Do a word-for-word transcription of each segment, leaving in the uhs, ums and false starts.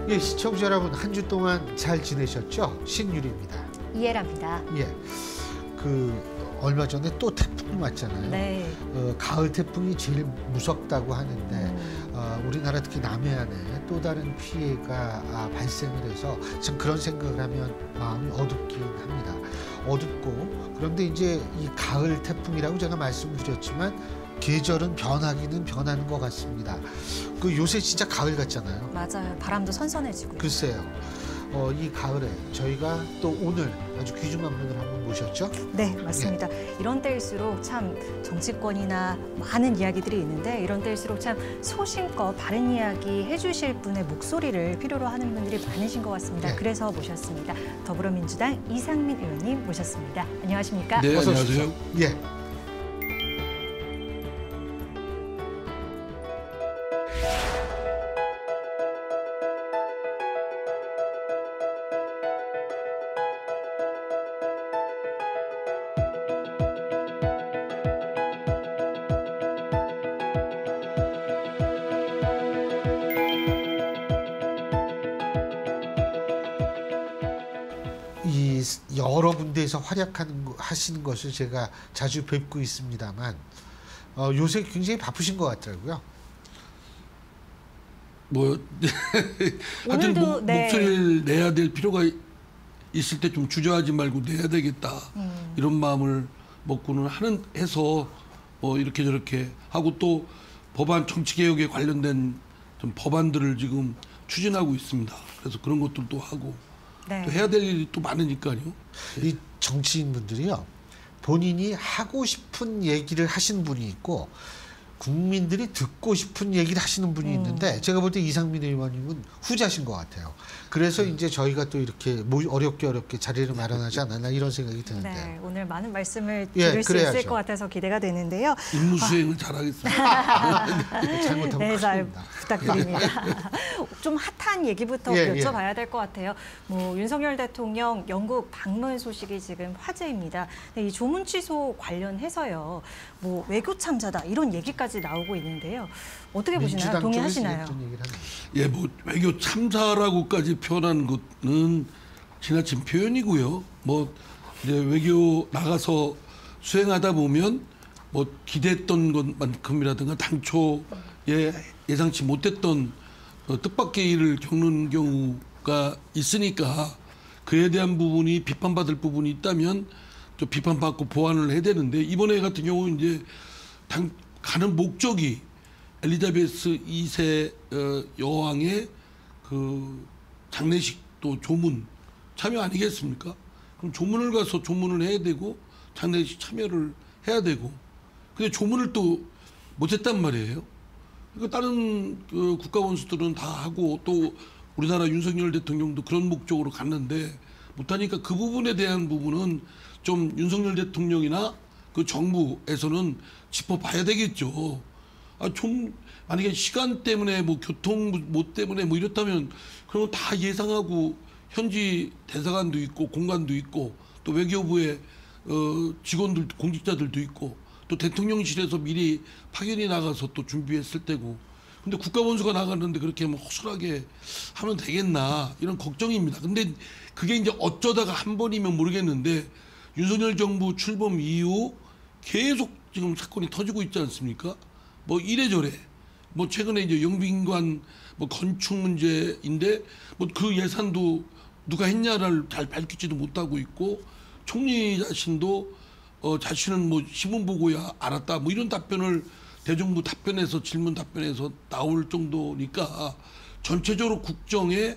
예, 시청자 여러분 한 주 동안 잘 지내셨죠? 신유리입니다. 이해랍니다. 예, 그 얼마 전에 또 태풍 왔잖아요. 네. 어, 가을 태풍이 제일 무섭다고 하는데 음. 어, 우리나라 특히 남해안에 또 다른 피해가 아, 발생을 해서 참 그런 생각을 하면 마음이 어둡긴 합니다. 어둡고 그런데 이제 이 가을 태풍이라고 제가 말씀드렸지만 계절은 변하기는 변하는 것 같습니다. 그 요새 진짜 가을 같잖아요. 맞아요. 바람도 선선해지고요. 글쎄요. 어, 이 가을에 저희가 또 오늘 아주 귀중한 분을 한 분 모셨죠? 네, 맞습니다. 예. 이런 때일수록 참 정치권이나 많은 이야기들이 있는데 이런 때일수록 참 소신껏 바른 이야기 해주실 분의 목소리를 필요로 하는 분들이 많으신 것 같습니다. 예. 그래서 모셨습니다. 더불어민주당 이상민 의원님 모셨습니다. 안녕하십니까? 네, 어서 안녕하세요. 오십시오. 예. 이 여러 군데에서 활약하는 거, 하시는 것을 제가 자주 뵙고 있습니다만 어, 요새 굉장히 바쁘신 것 같더라고요. 뭐 하여튼 오늘도, 목, 네. 목소리를 내야 될 필요가 있을 때 좀 주저하지 말고 내야 되겠다 음. 이런 마음을 먹고는 하는 해서 뭐 이렇게 저렇게 하고 또 법안 정치개혁에 관련된 좀 법안들을 지금 추진하고 있습니다. 그래서 그런 것들도 하고 네. 또 해야 될 일이 또 많으니까요. 이 정치인분들이요, 본인이 하고 싶은 얘기를 하시는 분이 있고 국민들이 듣고 싶은 얘기를 하시는 분이 있는데 음. 제가 볼 때 이상민 의원님은 후자신 것 같아요. 그래서 음. 이제 저희가 또 이렇게 뭐 어렵게 어렵게 자리를 마련하지 않았나 이런 생각이 드는데. 네, 오늘 많은 말씀을 예, 들을 수 그래야죠. 있을 것 같아서 기대가 되는데요. 임무 수행을 잘하겠습니다. 잘못하면 네, 잘 큰일입니다. 부탁드립니다. 좀 핫한 얘기부터 예, 여쭤봐야 될 것 같아요. 뭐 윤석열 대통령 영국 방문 소식이 지금 화제입니다. 네, 이 조문 취소 관련해서요, 뭐 외교 참사다 이런 얘기까지 나오고 있는데요. 어떻게 보시나요? 민주당 동의하시나요? 쪽에서 이런 얘기를 하네요. 예, 뭐 외교 참사라고까지 표현한 것은 지나친 표현이고요. 뭐 이제 외교 나가서 수행하다 보면 뭐 기대했던 것만큼이라든가 당초에 예상치 못했던 어, 뜻밖의 일을 겪는 경우가 있으니까 그에 대한 부분이 비판받을 부분이 있다면 좀 비판받고 보완을 해야 되는데 이번에 같은 경우 이제 당, 가는 목적이 엘리자베스 이 세 어, 여왕의 그 장례식 또 조문 참여 아니겠습니까? 그럼 조문을 가서 조문을 해야 되고 장례식 참여를 해야 되고 근데 조문을 또 못했단 말이에요. 그러니까 다른 그 국가 원수들은 다 하고 또 우리나라 윤석열 대통령도 그런 목적으로 갔는데 못하니까 그 부분에 대한 부분은 좀 윤석열 대통령이나 그 정부에서는 짚어봐야 되겠죠. 아, 좀 만약에 시간 때문에 뭐 교통 뭐 때문에 뭐 이렇다면 그런 거 다 예상하고 현지 대사관도 있고 공관도 있고 또 외교부의 어, 직원들 공직자들도 있고 또 대통령실에서 미리 파견이 나가서 또 준비했을 때고 근데 국가원수가 나갔는데 그렇게 뭐 허술하게 하면 되겠나 이런 걱정입니다. 근데 그게 이제 어쩌다가 한 번이면 모르겠는데 윤석열 정부 출범 이후 계속 지금 사건이 터지고 있지 않습니까? 뭐 이래저래 뭐 최근에 이제 영빈관 뭐 건축 문제인데 뭐 그 예산도 누가 했냐를 잘 밝히지도 못하고 있고 총리 자신도 어 자신은 뭐 신문 보고야 알았다 뭐 이런 답변을 대정부 답변에서 질문 답변에서 나올 정도니까 전체적으로 국정에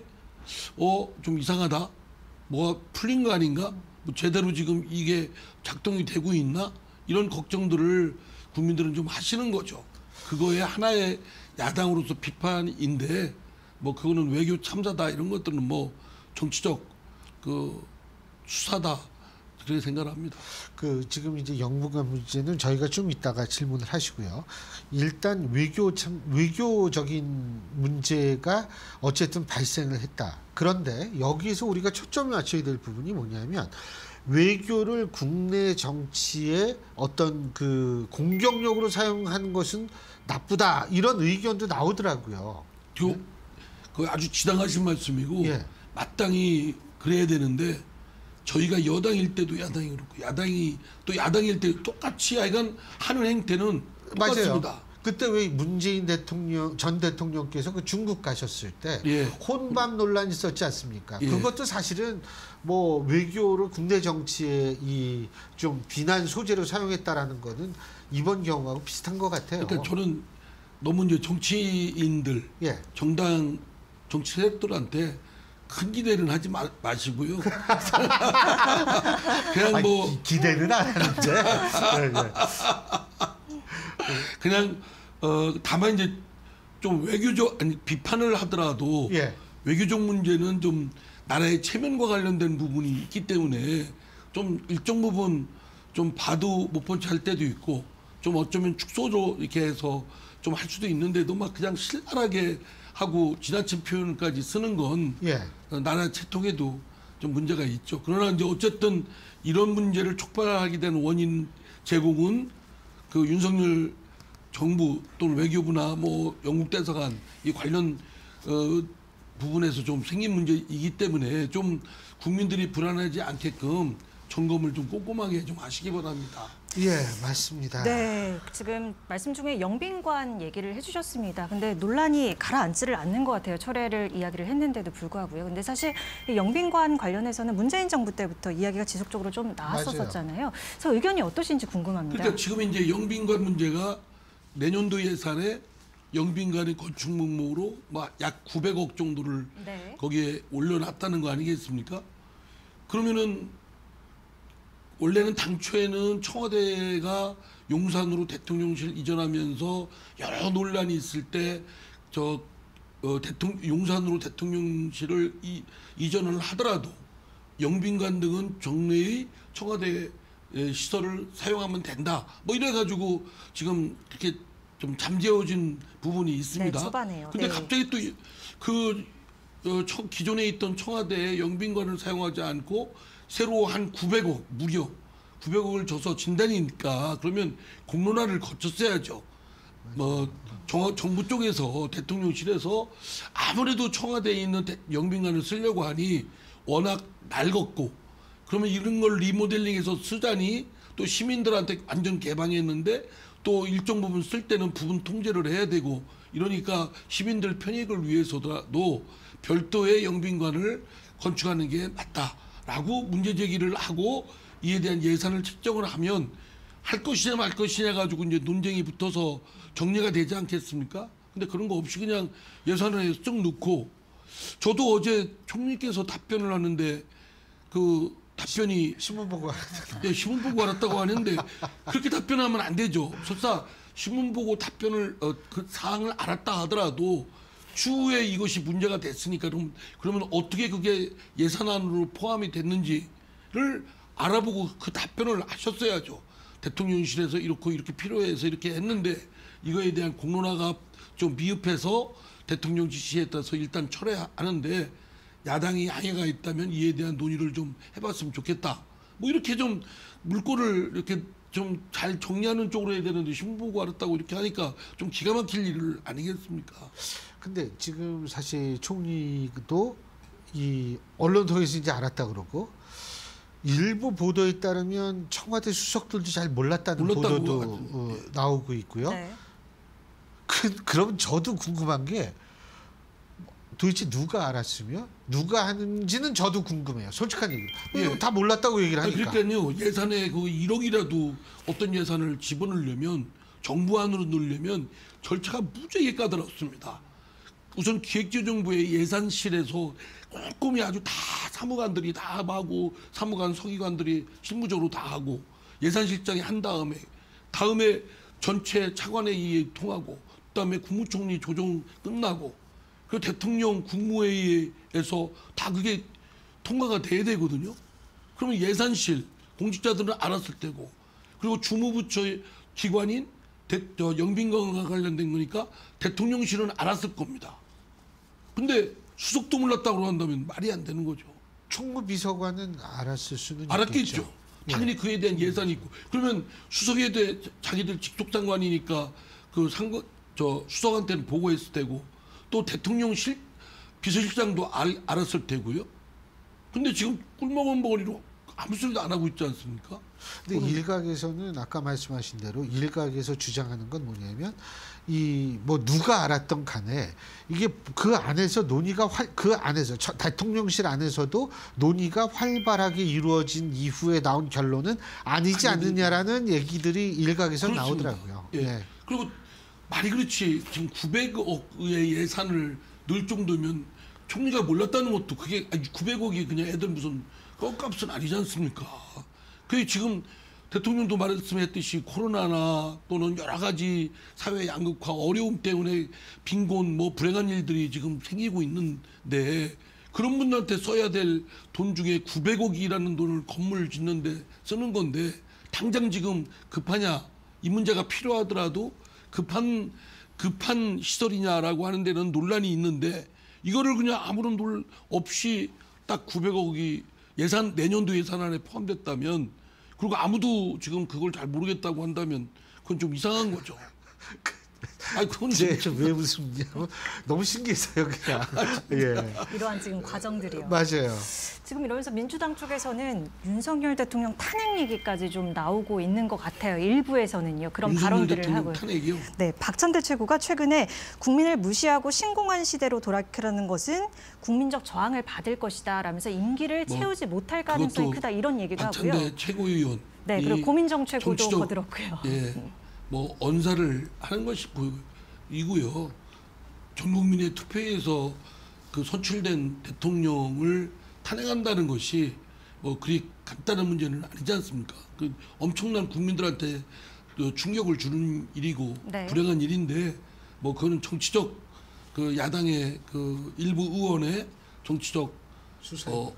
어 좀 이상하다 뭐가 풀린 거 아닌가 뭐 제대로 지금 이게 작동이 되고 있나 이런 걱정들을 국민들은 좀 하시는 거죠. 그거에 하나의 야당으로서 비판인데 뭐 그거는 외교 참사다 이런 것들은 뭐 정치적 그 수사다 그렇게 생각합니다. 그 지금 이제 영부가 문제는 저희가 좀 이따가 질문을 하시고요. 일단 외교 참 외교적인 문제가 어쨌든 발생을 했다. 그런데 여기서 우리가 초점을 맞춰야 될 부분이 뭐냐면 외교를 국내 정치의 어떤 그 공격력으로 사용하는 것은 나쁘다 이런 의견도 나오더라고요. 요, 그 아주 지당하신 말씀이고 예. 마땅히 그래야 되는데 저희가 여당일 때도 야당이 그렇고 야당이 또 야당일 때 똑같이 하여간 하는 행태는 똑같습니다. 맞아요. 그때 왜 문재인 대통령 전 대통령께서 그 중국 가셨을 때 예. 혼밥 논란이 있었지 않습니까? 예. 그것도 사실은 뭐 외교를 국내 정치에 이 좀 비난 소재로 사용했다라는 거는 이번 경우하고 비슷한 것 같아요. 그러니까 저는 너무 이제 정치인들, 예. 정당 정치 세력들한테 큰 기대는 하지 마, 마시고요. 그냥 아니, 뭐 기, 기대는 안 하는데. 네, 네. 그냥 어 다만 이제 좀 외교적 아니 비판을 하더라도 예. 외교적 문제는 좀 나라의 체면과 관련된 부분이 있기 때문에 좀 일정 부분 좀 봐도 못 본 채 할 때도 있고 좀 어쩌면 축소로 이렇게 해서 좀 할 수도 있는데도 막 그냥 신랄하게 하고 지나친 표현까지 쓰는 건 예. 나라 채통에도 좀 문제가 있죠. 그러나 이제 어쨌든 이런 문제를 촉발하게 된 원인 제공은 그 윤석열 정부 또는 외교부나 뭐 영국 대사관 이 관련 어, 부분에서 좀 생긴 문제이기 때문에 좀 국민들이 불안하지 않게끔 점검을 좀 꼼꼼하게 좀 하시기 바랍니다. 예, 맞습니다. 네, 지금 말씀 중에 영빈관 얘기를 해주셨습니다. 근데 논란이 가라앉지를 않는 것 같아요. 철회를 이야기를 했는데도 불구하고요. 근데 사실 이 영빈관 관련해서는 문재인 정부 때부터 이야기가 지속적으로 좀 나왔었잖아요. 그래서 의견이 어떠신지 궁금합니다. 그러니까 지금 이제 영빈관 문제가 내년도 예산에 영빈관의 건축 목록으로 약 구백억 정도를 네. 거기에 올려놨다는 거 아니겠습니까? 그러면은 원래는 당초에는 청와대가 용산으로 대통령실 이전하면서 여러 논란이 있을 때 저 어, 대통령 용산으로 대통령실을 이, 이전을 하더라도 영빈관 등은 정례의 청와대 시설을 사용하면 된다. 뭐 이래 가지고 지금 이렇게 좀 잠재워진 부분이 있습니다. 네, 초반에요. 근데 네. 갑자기 또 그 어, 기존에 있던 청와대의 영빈관을 사용하지 않고 새로 한 구백억 무려 구백억을 줘서 진단이니까 그러면 공론화를 거쳤어야죠. 뭐 정, 정부 쪽에서 대통령실에서 아무래도 청와대에 있는 대, 영빈관을 쓰려고 하니 워낙 낡았고 그러면 이런 걸 리모델링해서 쓰자니 또 시민들한테 완전 개방했는데 또 일정 부분 쓸 때는 부분 통제를 해야 되고 이러니까 시민들 편익을 위해서라도 별도의 영빈관을 건축하는 게 맞다라고 문제 제기를 하고 이에 대한 예산을 책정을 하면 할 것이냐 말 것이냐 가지고 이제 논쟁이 붙어서 정리가 되지 않겠습니까? 근데 그런 거 없이 그냥 예산을 쓱 넣고 저도 어제 총리께서 답변을 하는데 그 답변이 신문 보고 예, 신문 보고 알았다고 하는데 그렇게 답변하면 안 되죠. 설사 신문 보고 답변을 어, 그 사항을 알았다 하더라도 추후에 이것이 문제가 됐으니까 그럼 그러면 어떻게 그게 예산안으로 포함이 됐는지를 알아보고 그 답변을 하셨어야죠. 대통령실에서 이렇게 이렇게 필요해서 이렇게 했는데 이거에 대한 공론화가 좀 미흡해서 대통령 지시에 따라서 일단 철회하는데 야당이 양해가 있다면 이에 대한 논의를 좀 해봤으면 좋겠다. 뭐 이렇게 좀 물꼬를 이렇게 좀 잘 정리하는 쪽으로 해야 되는데 신문 보고 알았다고 이렇게 하니까 좀 기가 막힐 일 아니겠습니까? 근데 지금 사실 총리도 이 언론 통해서 이제 알았다 그러고 일부 보도에 따르면 청와대 수석들도 잘 몰랐다는 몰랐다고 보도도 어, 나오고 있고요. 네. 그, 그럼 저도 궁금한 게 도대체 누가 알았으며 누가 하는지는 저도 궁금해요. 솔직한 얘기. 예. 다 몰랐다고 얘기를 아니, 하니까. 그러니까요. 예산에 그 일억이라도 어떤 예산을 집어넣으려면 정부 안으로 넣으려면 절차가 무지하게 까다롭습니다. 우선 기획재정부의 예산실에서 꼼꼼히 아주 다 사무관들이 다 하고 사무관 서기관들이 실무적으로 다 하고 예산실장이 한 다음에 다음에 전체 차관회의에 통하고 그다음에 국무총리 조정 끝나고 그 대통령 국무회의에서 다 그게 통과가 돼야 되거든요. 그러면 예산실 공직자들은 알았을 테고 그리고 주무부처 기관인 대, 저 영빈관과 관련된 거니까 대통령실은 알았을 겁니다. 근데 수석도 몰랐다고 한다면 말이 안 되는 거죠. 총무비서관은 알았을 수는 알았겠죠. 있겠죠. 당연히 그에 대한 예산이 있고 그러면 수석에 대해 자기들 직속장관이니까 그 상관 저 수석한테는 보고했을 테고 또 대통령실 비서실장도 알, 알았을 테고요. 근데 지금 꿀먹은 머리로 아무 소리도 안 하고 있지 않습니까? 근데 일각에서는 아까 말씀하신 대로 일각에서 주장하는 건 뭐냐면 이 뭐 누가 알았던 간에 이게 그 안에서 논의가 활, 그 안에서 저, 대통령실 안에서도 논의가 활발하게 이루어진 이후에 나온 결론은 아니지 않느냐라는 얘기들이 일각에서 그렇습니다. 나오더라고요. 예. 네. 그리고 말이 그렇지 지금 구백억의 예산을 넣을 정도면 총리가 몰랐다는 것도 그게 아니 구백억이 그냥 애들 무슨 껌값은 아니지 않습니까? 그게 지금 대통령도 말씀했듯이 코로나나 또는 여러 가지 사회 양극화 어려움 때문에 빈곤 뭐 불행한 일들이 지금 생기고 있는데 그런 분들한테 써야 될 돈 중에 구백억이라는 돈을 건물 짓는데 쓰는 건데 당장 지금 급하냐 이 문제가 필요하더라도 급한 급한 시설이냐라고 하는 데는 논란이 있는데 이거를 그냥 아무런 논 없이 딱 구백억이 예산 내년도 예산안에 포함됐다면 그리고 아무도 지금 그걸 잘 모르겠다고 한다면 그건 좀 이상한 거죠. 아니 그건 제 진짜 왜 웃음냐면 너무 신기해서요 그냥. 예. 이러한 지금 과정들이요. 맞아요. 지금 이러면서 민주당 쪽에서는 윤석열 대통령 탄핵 얘기까지 좀 나오고 있는 것 같아요. 일부에서는요. 그런 윤석열 발언들을 대통령 하고요. 탄핵이요. 네, 박찬대 최고가 최근에 국민을 무시하고 신공한 시대로 돌아가는 것은 국민적 저항을 받을 것이다 라면서 임기를 뭐, 채우지 못할 가능성이 그것도 크다 이런 얘기도 하고요. 박찬대 최고위원. 네, 그리고 고민정 최고도 정치적, 거들었고요. 예, 뭐 언사를 하는 것이 이고요. 전 국민의 투표에서 그 선출된 대통령을 탄핵한다는 것이 뭐 그리 간단한 문제는 아니지 않습니까? 그 엄청난 국민들한테 그 충격을 주는 일이고 네. 불행한 일인데 뭐 그거는 정치적 그 야당의 그 일부 의원의 정치적 어,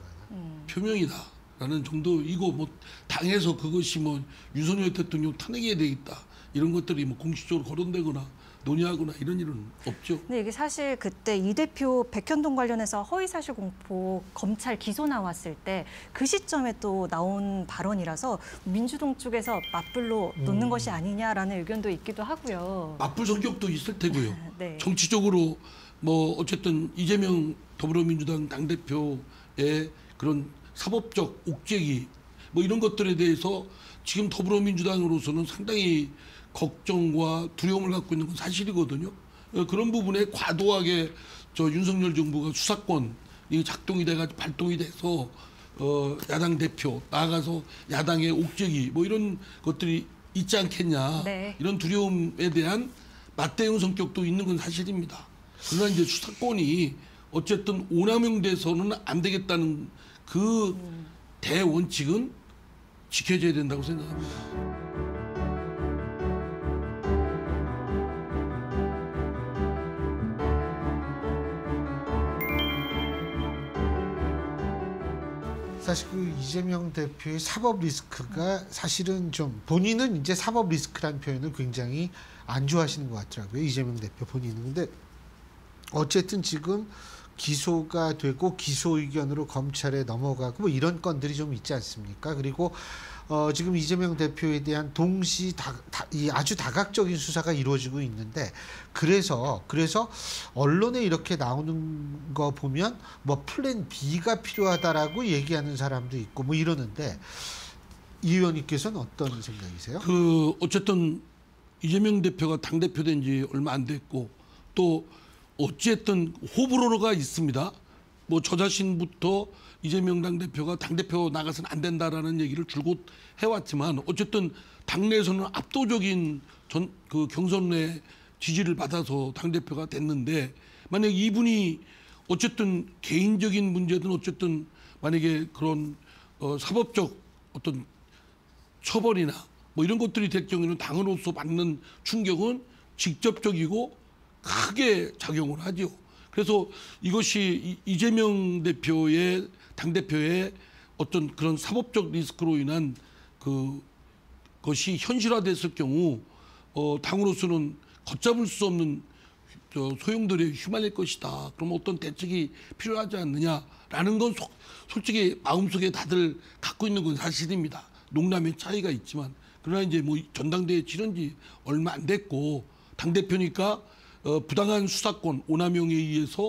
표명이다라는 정도이고 뭐 당에서 그것이 뭐 윤석열 대통령 탄핵해야 되겠다 이런 것들이 뭐 공식적으로 거론되거나 논의하거나 이런 일은 없죠. 근데 이게 사실 그때 이 대표 백현동 관련해서 허위사실 공포 검찰 기소 나왔을 때 그 시점에 또 나온 발언이라서 민주당 쪽에서 맞불로 놓는 음. 것이 아니냐라는 의견도 있기도 하고요. 맞불 성격도 있을 테고요. 네. 정치적으로 뭐 어쨌든 이재명 더불어민주당 당대표의 그런 사법적 옥죄기 뭐 이런 것들에 대해서 지금 더불어민주당으로서는 상당히 걱정과 두려움을 갖고 있는 건 사실이거든요. 그런 부분에 과도하게 저 윤석열 정부가 수사권이 작동이 돼가지고 발동이 돼서 어 야당 대표 나아가서 야당의 옥죄기 뭐 이런 것들이 있지 않겠냐 네. 이런 두려움에 대한 맞대응 성격도 있는 건 사실입니다. 그러나 이제 수사권이 어쨌든 오남용돼서는 안 되겠다는 그 대원칙은 지켜져야 된다고 생각합니다. 사실 그 이재명 대표의 사법 리스크가 사실은 좀 본인은 이제 사법 리스크라는 표현을 굉장히 안 좋아하시는 것 같더라고요. 이재명 대표 본인은. 근데 어쨌든 지금 기소가 되고 기소 의견으로 검찰에 넘어가고 뭐 이런 건들이 좀 있지 않습니까? 그리고 어 지금 이재명 대표에 대한 동시 다, 다, 이 아주 다각적인 수사가 이루어지고 있는데 그래서 그래서 언론에 이렇게 나오는 거 보면 뭐 플랜 B가 필요하다라고 얘기하는 사람도 있고 뭐 이러는데 이 의원님께서는 어떤 생각이세요? 그 어쨌든 이재명 대표가 당 대표 된 지 얼마 안 됐고 또 어쨌든 호불호가 있습니다. 뭐 저 자신부터 이재명 당대표가 당대표 나가서는 안 된다라는 얘기를 줄곧 해왔지만 어쨌든 당내에서는 압도적인 전, 그 경선의 지지를 받아서 당대표가 됐는데 만약 이분이 어쨌든 개인적인 문제든 어쨌든 만약에 그런 어, 사법적 어떤 처벌이나 뭐 이런 것들이 될 경우에는 당으로서 받는 충격은 직접적이고 크게 작용을 하죠. 그래서 이것이 이재명 대표의 당대표의 어떤 그런 사법적 리스크로 인한 그 것이 현실화됐을 경우 어, 당으로서는 걷잡을 수 없는 저 소용돌이에 휘말릴 것이다. 그럼 어떤 대책이 필요하지 않느냐라는 건 소, 솔직히 마음속에 다들 갖고 있는 건 사실입니다. 농담의 차이가 있지만 그러나 이제 뭐 전당대회 치른 지 얼마 안 됐고 당대표니까 어, 부당한 수사권 오남용에 의해서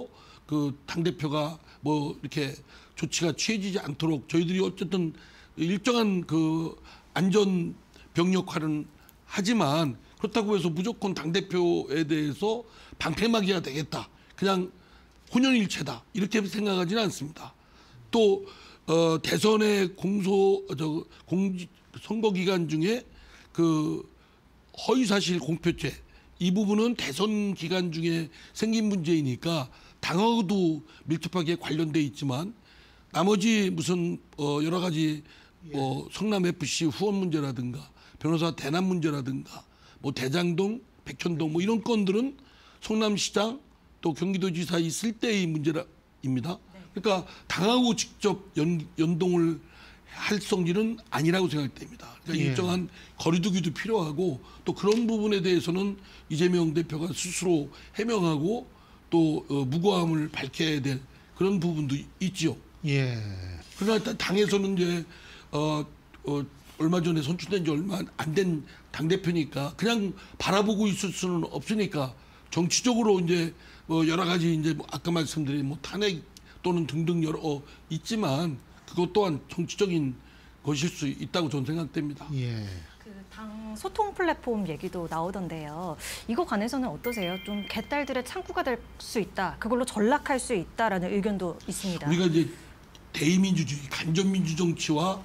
그 당대표가 뭐 이렇게 조치가 취해지지 않도록 저희들이 어쨌든 일정한 그 안전 병력화는 하지만 그렇다고 해서 무조건 당대표에 대해서 방패막이가 되겠다. 그냥 혼연일체다. 이렇게 생각하지는 않습니다. 또 어, 대선의 공소 저 공지 선거 기간 중에 그 허위사실 공표죄 이 부분은 대선 기간 중에 생긴 문제이니까 당하고도 밀접하게 관련돼 있지만 나머지 무슨 어 여러 가지 뭐 성남 에프씨 후원 문제라든가 변호사 대납 문제라든가 뭐 대장동, 백현동 뭐 이런 건들은 성남시장 또 경기도지사 있을 때의 문제입니다. 그러니까 당하고 직접 연, 연동을 할 성질은 아니라고 생각됩니다. 그러니까 예. 일정한 거리두기도 필요하고 또 그런 부분에 대해서는 이재명 대표가 스스로 해명하고 또 어, 무고함을 밝혀야 될 그런 부분도 있지요. 예. 그러나 일단 당에서는 이제 어, 어, 얼마 전에 선출된 지 얼마 안 된 당대표니까 그냥 바라보고 있을 수는 없으니까 정치적으로 이제 뭐 여러 가지 이제 뭐 아까 말씀드린 뭐 탄핵 또는 등등 여러 어, 있지만 그것 또한 정치적인 것일 수 있다고 저는 생각됩니다. 예. 그 당 소통 플랫폼 얘기도 나오던데요. 이거 관해서는 어떠세요? 좀 개딸들의 창구가 될 수 있다. 그걸로 전락할 수 있다라는 의견도 있습니다. 우리가 이제 대의민주주의, 간접민주정치와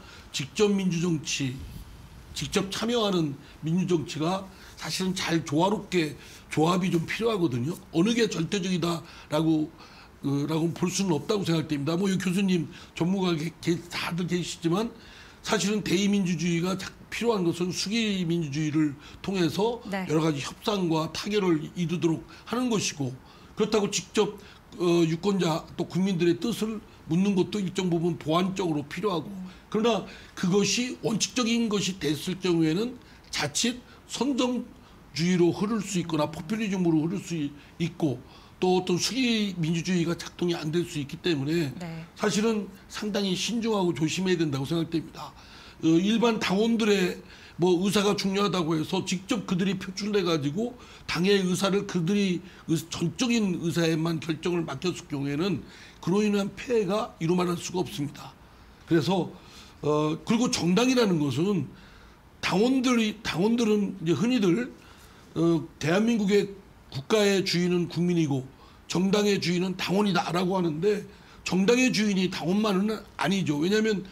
직접민주정치, 직접 참여하는 민주정치가 사실은 잘 조화롭게 조합이 좀 필요하거든요. 어느 게 절대적이다라고 그, 라고 볼 수는 없다고 생각됩니다. 뭐, 이 교수님 전문가 게, 게, 다들 계시지만 사실은 대의민주주의가 필요한 것은 수기민주주의를 통해서 네. 여러 가지 협상과 타결을 이루도록 하는 것이고 그렇다고 직접 어, 유권자 또 국민들의 뜻을 묻는 것도 일정 부분 보완적으로 필요하고 그러나 그것이 원칙적인 것이 됐을 경우에는 자칫 선정주의로 흐를 수 있거나 포퓰리즘으로 흐를 수 있고 또 어떤 수기 민주주의가 작동이 안 될 수 있기 때문에 네. 사실은 상당히 신중하고 조심해야 된다고 생각됩니다. 어, 일반 당원들의 뭐 의사가 중요하다고 해서 직접 그들이 표출해 가지고 당의 의사를 그들이 의, 전적인 의사에만 결정을 맡겼을 경우에는 그로 인한 폐해가 이루 말할 수가 없습니다. 그래서 어 그리고 정당이라는 것은 당원들이 당원들은 이제 흔히들 어, 대한민국의 국가의 주인은 국민이고 정당의 주인은 당원이다라고 하는데 정당의 주인이 당원만은 아니죠. 왜냐하면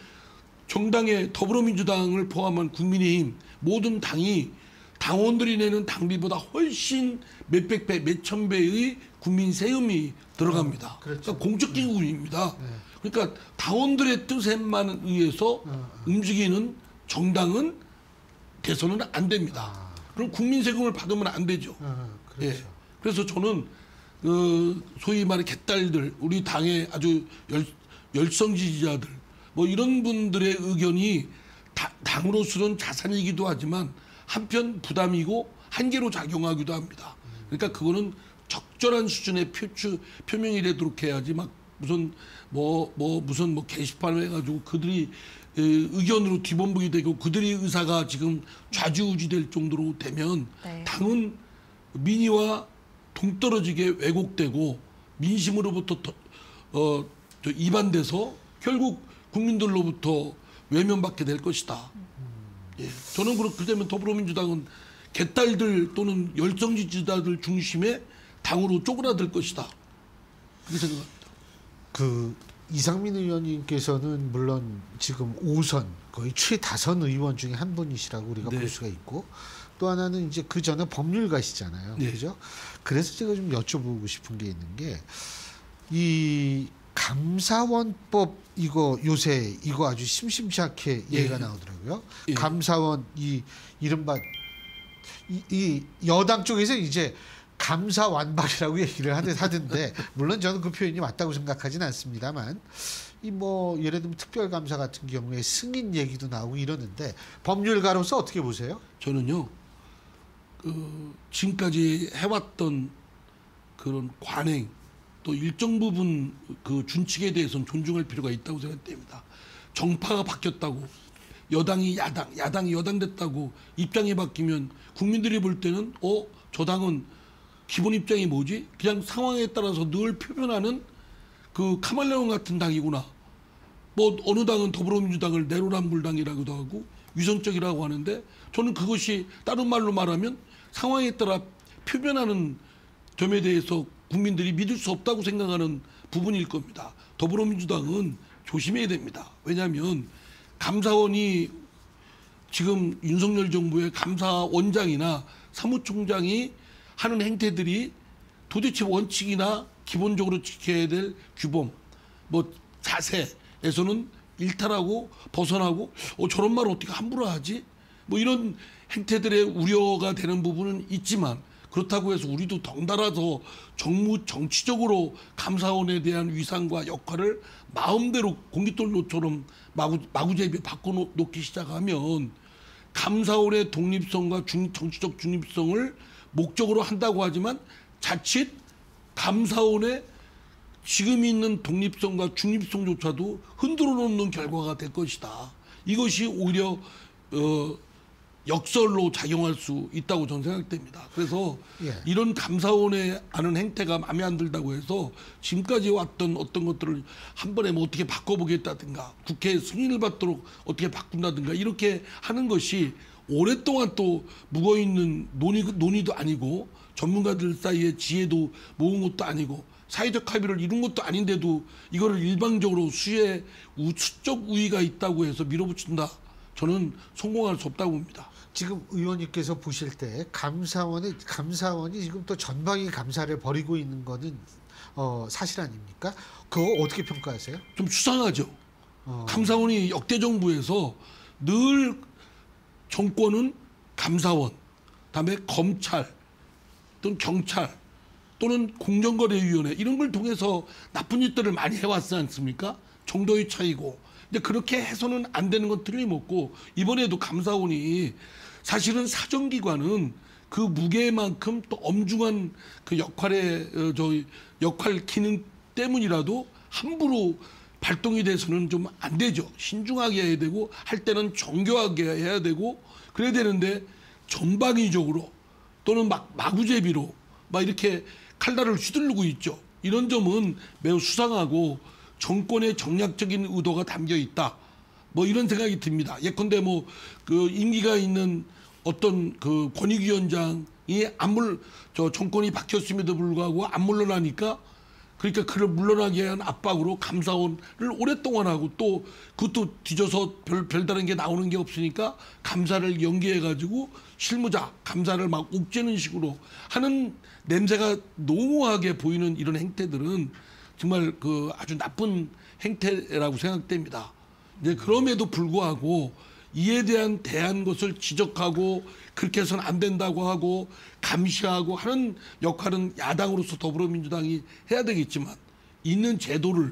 정당의 더불어민주당을 포함한 국민의힘 모든 당이 당원들이 내는 당비보다 훨씬 몇백 배, 몇천 배의 국민 세금이 들어갑니다. 어, 그렇죠. 그러니까 공적 기구입니다. 네. 그러니까 당원들의 뜻에만 의해서 어, 어. 움직이는 정당은 돼서는 안 됩니다. 아. 그럼 국민 세금을 받으면 안 되죠. 어, 그렇죠. 예. 그래서 저는 그 소위 말해 개딸들, 우리 당의 아주 열, 열성 지지자들, 뭐 이런 분들의 의견이 다, 당으로서는 자산이기도 하지만 한편 부담이고 한계로 작용하기도 합니다. 그러니까 그거는 적절한 수준의 표추 표명이 되도록 해야지 막 무슨 뭐뭐 뭐 무슨 뭐 게시판을 해가지고 그들이 에, 의견으로 뒤범벅이 되고 그들의 의사가 지금 좌지우지될 정도로 되면 네. 당은 민의와 동떨어지게 왜곡되고 민심으로부터 더, 어, 저 이반돼서 결국 국민들로부터 외면받게 될 것이다. 예, 저는 그렇게 되면 더불어민주당은 개딸들 또는 열성지지자들 중심의 당으로 쪼그라들 것이다. 그렇게 생각합니다. 그 이상민 의원님께서는 물론 지금 오 선 거의 최다선 의원 중에 한 분이시라고 우리가 네. 볼 수가 있고 또 하나는 이제 그 전에 법률가시잖아요. 네. 그죠? 그래서 제가 좀 여쭤보고 싶은 게 있는 게 이 감사원법 이거 요새 이거 아주 심심치 않게 예. 얘기가 나오더라고요. 예. 감사원 이 이른바 이, 이 여당 쪽에서 이제 감사 완박이라고 얘기를 하든 하던데 물론 저는 그 표현이 맞다고 생각하진 않습니다만 이 뭐 예를 들면 특별감사 같은 경우에 승인 얘기도 나오고 이러는데 법률가로서 어떻게 보세요? 저는요, 그 지금까지 해왔던 그런 관행 또 일정 부분 그 준칙에 대해서는 존중할 필요가 있다고 생각됩니다. 정파가 바뀌었다고 여당이 야당, 야당이 여당 됐다고 입장이 바뀌면 국민들이 볼 때는 어, 저 당은 기본 입장이 뭐지? 그냥 상황에 따라서 늘 표현하는 그 카멜레온 같은 당이구나. 뭐 어느 당은 더불어민주당을 내로남불당이라고도 하고 위선적이라고 하는데 저는 그것이 다른 말로 말하면 상황에 따라 표변하는 점에 대해서 국민들이 믿을 수 없다고 생각하는 부분일 겁니다. 더불어민주당은 조심해야 됩니다. 왜냐하면 감사원이 지금 윤석열 정부의 감사원장이나 사무총장이 하는 행태들이 도대체 원칙이나 기본적으로 지켜야 될 규범, 뭐 자세에서는 일탈하고 벗어나고 어, 저런 말 어떻게 함부로 하지? 뭐 이런 행태들의 우려가 되는 부분은 있지만 그렇다고 해서 우리도 덩달아서 정무 정치적으로 감사원에 대한 위상과 역할을 마음대로 공깃돌로처럼 마구, 마구잡이 바꿔놓기 시작하면 감사원의 독립성과 중, 정치적 중립성을 목적으로 한다고 하지만 자칫 감사원의 지금 있는 독립성과 중립성조차도 흔들어 놓는 결과가 될 것이다. 이것이 오히려 어, 역설로 작용할 수 있다고 저는 생각됩니다. 그래서 예. 이런 감사원의 하는 행태가 마음에 안 들다고 해서 지금까지 왔던 어떤 것들을 한 번에 뭐 어떻게 바꿔보겠다든가 국회 승인을 받도록 어떻게 바꾼다든가 이렇게 하는 것이 오랫동안 또 묵어있는 논의, 논의도 아니고 전문가들 사이에 지혜도 모은 것도 아니고 사회적 합의를 이룬 것도 아닌데도 이거를 일방적으로 수의 우, 수적 우위가 있다고 해서 밀어붙인다. 저는 성공할 수 없다고 봅니다. 지금 의원님께서 보실 때 감사원이 감사원이 지금 또 전방위 감사를 벌이고 있는 거는 어, 사실 아닙니까? 그거 어떻게 평가하세요? 좀 수상하죠. 어. 감사원이 역대 정부에서 늘 정권은 감사원, 그다음에 검찰 또는 경찰 또는 공정거래위원회 이런 걸 통해서 나쁜 짓들을 많이 해왔지 않습니까? 정도의 차이고. 근데 그렇게 해서는 안 되는 건 틀림없고 이번에도 감사원이 사실은 사정기관은 그 무게만큼 또 엄중한 그 역할의 어, 저 역할 기능 때문이라도 함부로 발동이 돼서는 좀 안 되죠. 신중하게 해야 되고 할 때는 정교하게 해야 되고 그래야 되는데 전방위적으로 또는 막 마구제비로 막 이렇게 칼날을 휘두르고 있죠. 이런 점은 매우 수상하고 정권의 정략적인 의도가 담겨 있다. 뭐 이런 생각이 듭니다. 예컨대 뭐 그 임기가 있는 어떤 그 권익위원장이 안 물, 저 정권이 바뀌었음에도 불구하고 안 물러나니까 그러니까 그를 물러나게 한 압박으로 감사원을 오랫동안 하고 또 그것도 뒤져서 별, 별다른 게 나오는 게 없으니까 감사를 연기해가지고 실무자 감사를 막 옥죄는 식으로 하는 냄새가 농후하게 보이는 이런 행태들은 정말 그 아주 나쁜 행태라고 생각됩니다. 이제 그럼에도 불구하고 이에 대한 대한 것을 지적하고 그렇게 해서는 안 된다고 하고 감시하고 하는 역할은 야당으로서 더불어민주당이 해야 되겠지만 있는 제도를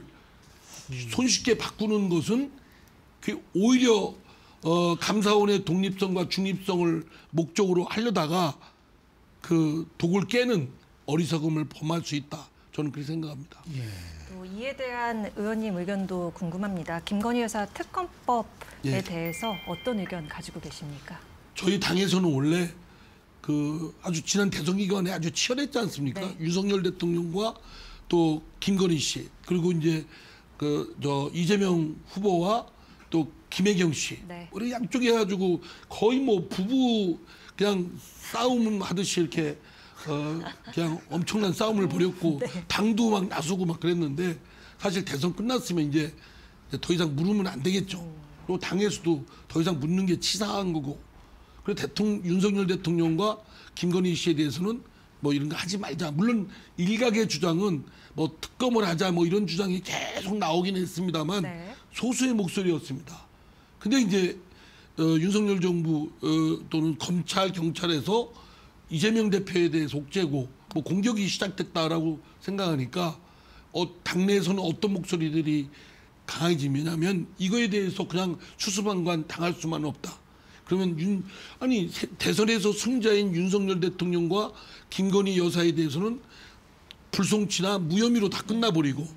손쉽게 바꾸는 것은 그 오히려 어, 감사원의 독립성과 중립성을 목적으로 하려다가 그 독을 깨는 어리석음을 범할 수 있다. 저는 그렇게 생각합니다. 예. 또 이에 대한 의원님 의견도 궁금합니다. 김건희 여사 특검법에 예. 대해서 어떤 의견 가지고 계십니까? 저희 당에서는 원래 그 아주 지난 대선 기간에 아주 치열했지 않습니까? 네. 윤석열 대통령과 또 김건희 씨 그리고 이제 그 저 이재명 후보와 또 김혜경 씨 네. 우리 양쪽에 해가지고 거의 뭐 부부 그냥 싸움 하듯이 이렇게 어 그냥 엄청난 싸움을 벌였고 네. 당도 막 나서고 막 그랬는데 사실 대선 끝났으면 이제 더 이상 물으면 안 되겠죠. 그리고 당에서도 더 이상 묻는 게 치사한 거고. 그리고 대통령 윤석열 대통령과 김건희 씨에 대해서는 뭐 이런 거 하지 말자. 물론 일각의 주장은 뭐 특검을 하자 뭐 이런 주장이 계속 나오긴 했습니다만 네. 소수의 목소리였습니다. 근데 이제 어, 윤석열 정부 어, 또는 검찰 경찰에서 이재명 대표에 대해서 옥죄고 뭐 공격이 시작됐다라고 생각하니까 어, 당내에서는 어떤 목소리들이 강해지냐면 이거에 대해서 그냥 수수방관 당할 수만 없다. 그러면 윤 아니 대선에서 승자인 윤석열 대통령과 김건희 여사에 대해서는 불송치나 무혐의로 다 끝나버리고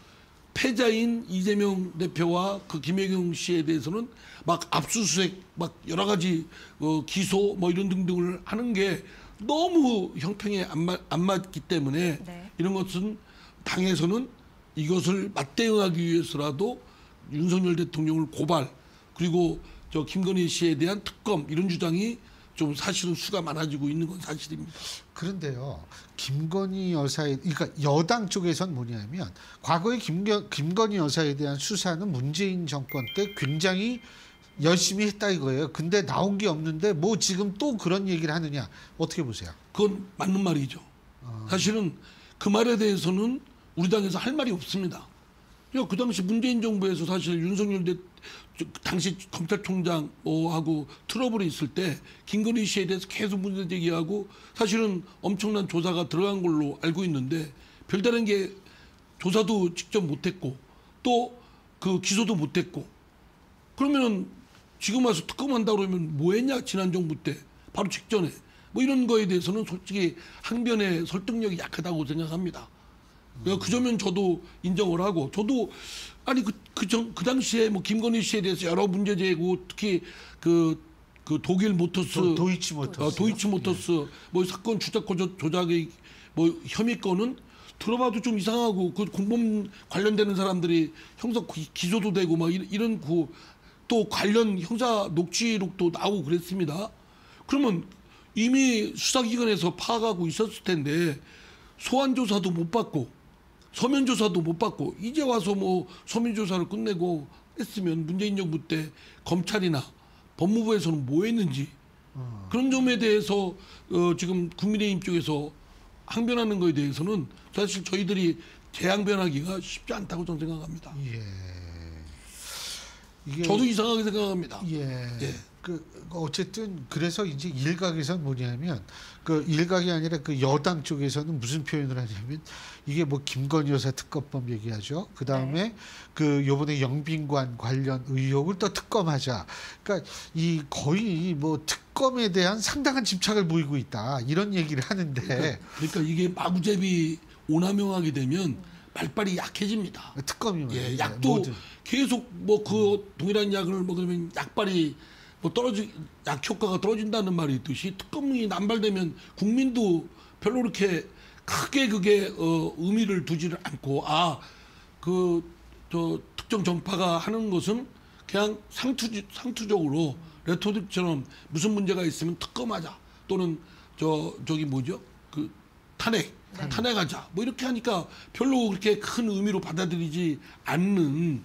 패자인 이재명 대표와 그 김혜경 씨에 대해서는 막 압수수색 막 여러 가지 어, 기소 뭐 이런 등등을 하는 게 너무 형평에 안, 맞, 안 맞기 때문에 네. 이런 것은 당에서는 이것을 맞대응하기 위해서라도 윤석열 대통령을 고발 그리고 저 김건희 씨에 대한 특검 이런 주장이 좀 사실은 수가 많아지고 있는 건 사실입니다. 그런데요, 김건희 여사의, 그러니까 여당 쪽에선 뭐냐면 과거에 김겨, 김건희 여사에 대한 수사는 문재인 정권 때 굉장히 열심히 했다 이거예요. 근데 나온 게 없는데 뭐 지금 또 그런 얘기를 하느냐, 어떻게 보세요? 그건 맞는 말이죠. 사실은 그 말에 대해서는 우리 당에서 할 말이 없습니다. 그 당시 문재인 정부에서 사실 윤석열 대 당시 검찰총장 하고 트러블이 있을 때 김건희 씨에 대해서 계속 문제 제기하고 사실은 엄청난 조사가 들어간 걸로 알고 있는데 별다른 게 조사도 직접 못했고 또 그 기소도 못했고 그러면 지금 와서 특검한다 그러면 뭐했냐 지난 정부 때 바로 직전에 뭐 이런 거에 대해서는 솔직히 항변의 설득력이 약하다고 생각합니다. 그 점은 저도 인정을 하고 저도 아니 그 그 전 그 당시에 뭐 김건희 씨에 대해서 여러 문제 제기고 특히 그 그 독일 모터스 도, 도이치 모터스 어, 도이치 모터스 예. 뭐 사건 주작 조작의 뭐 혐의건은 들어봐도 좀 이상하고 그 공범 관련되는 사람들이 형사 기소도 되고 막 이런 그 또 관련 형사 녹취록도 나오고 그랬습니다. 그러면 이미 수사기관에서 파악하고 있었을 텐데 소환 조사도 못 받고 서면 조사도 못 받고 이제 와서 뭐 서면 조사를 끝내고 했으면 문재인 정부 때 검찰이나 법무부에서는 뭐 했는지 어. 그런 점에 대해서 어 지금 국민의힘 쪽에서 항변하는 거에 대해서는 사실 저희들이 재항변하기가 쉽지 않다고 저는 생각합니다. 예. 이게 저도 이상하게 생각합니다. 예. 예. 그 어쨌든 그래서 이제 일각에서는 뭐냐면 그 일각이 아니라 그 여당 쪽에서는 무슨 표현을 하냐면 이게 뭐 김건희 여사 특검법 얘기하죠. 그 다음에 네. 그 요번에 영빈관 관련 의혹을 또 특검하자. 그러니까 이 거의 뭐 특검에 대한 상당한 집착을 보이고 있다 이런 얘기를 하는데 그러니까, 그러니까 이게 마구잡이 오남용하게 되면 말빨이 약해집니다. 특검이 예, 약도 뭐든. 계속 뭐 그 동일한 약을 먹으면 약발이 뭐 떨어지 약 효과가 떨어진다는 말이 있듯이 특검이 남발되면 국민도 별로 그렇게 크게 그게 어, 의미를 두지를 않고 아 그 저 특정 정파가 하는 것은 그냥 상투 상투적으로 레토릭처럼 무슨 문제가 있으면 특검하자 또는 저 저기 뭐죠 그 탄핵 네. 탄핵하자 뭐 이렇게 하니까 별로 그렇게 큰 의미로 받아들이지 않는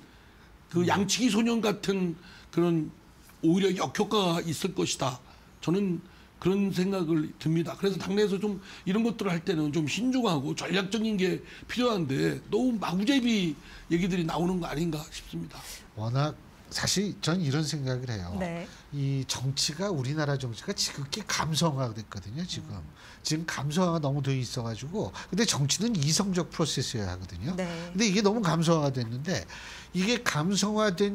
그 양치기 소년 같은 그런 오히려 역효과가 있을 것이다. 저는 그런 생각을 듭니다. 그래서 당내에서 좀 이런 것들을 할 때는 좀 신중하고 전략적인 게 필요한데 너무 마구잡이 얘기들이 나오는 거 아닌가 싶습니다. 워낙 사실 전 이런 생각을 해요. 네. 이 정치가 우리나라 정치가 지극히 감성화가 됐거든요. 지금 음. 지금 감성화가 너무 돼 있어가지고 근데 정치는 이성적 프로세스여야 하거든요. 네. 근데 이게 너무 감성화가 됐는데 이게 감성화된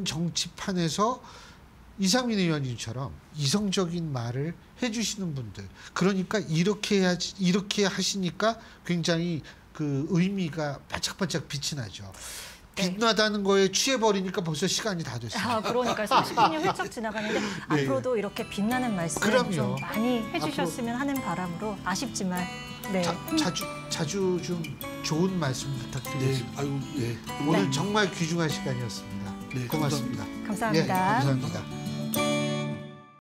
정치판에서 이상민 의원님처럼 이성적인 말을 해주시는 분들 그러니까 이렇게 해야지 이렇게 하시니까 굉장히 그 의미가 반짝반짝 빛이 나죠. 빛나다는 거에 취해버리니까 벌써 시간이 다 됐어요. 아, 그러니까 삼십 분이 훌쩍 지나가는데 네. 앞으로도 이렇게 빛나는 말씀 그럼요. 좀 많이 해주셨으면 하는 바람으로 아쉽지만 네. 자, 자주 자주 좀 좋은 말씀 부탁드리겠습니다. 네, 아유, 네. 오늘 네. 정말 귀중한 시간이었습니다. 네, 고맙습니다. 감사합니다. 예, 감사합니다.